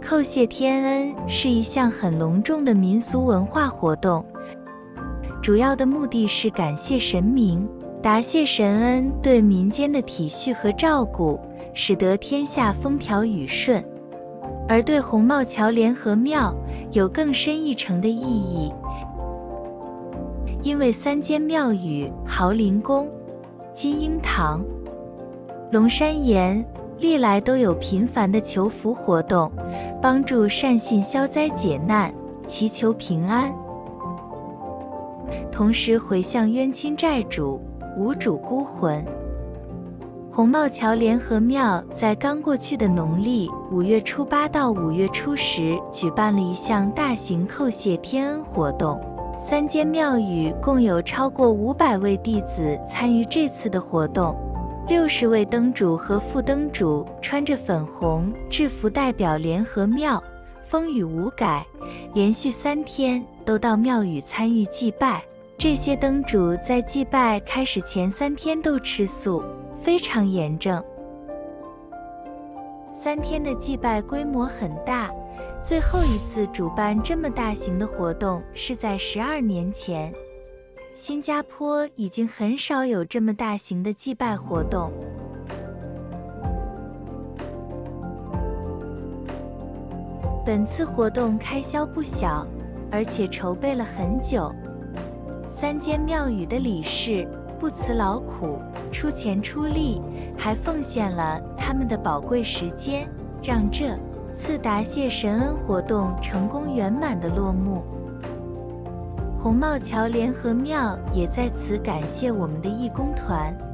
叩谢天恩是一项很隆重的民俗文化活动，主要的目的是感谢神明，答谢神恩对民间的体恤和照顾，使得天下风调雨顺。而对宏茂桥联合庙有更深一层的意义，因为3间庙宇豪林宫、金鹰堂、龙山岩历来都有频繁的求福活动，帮助善信消灾解难，祈求平安，同时回向冤亲债主、无主孤魂。宏茂桥联合庙在刚过去的农历5月初8到5月初10举办了一项大型叩谢天恩活动，3间庙宇共有超过500位弟子参与这次的活动。60位灯主和副灯主穿着粉红制服代表联合庙，风雨无改，连续3天都到庙宇参与祭拜。这些灯主在祭拜开始前3天都吃素，非常严正。3天的祭拜规模很大，最后一次主办这么大型的活动是在12年前。新加坡已经很少有这么大型的祭拜活动。本次活动开销不小，而且筹备了很久。3间庙宇的理事不辞劳苦，出钱出力，还奉献了他们的宝贵时间，让这次答谢神恩活动成功圆满地落幕。宏茂桥联合庙也在此感谢我们的义工团。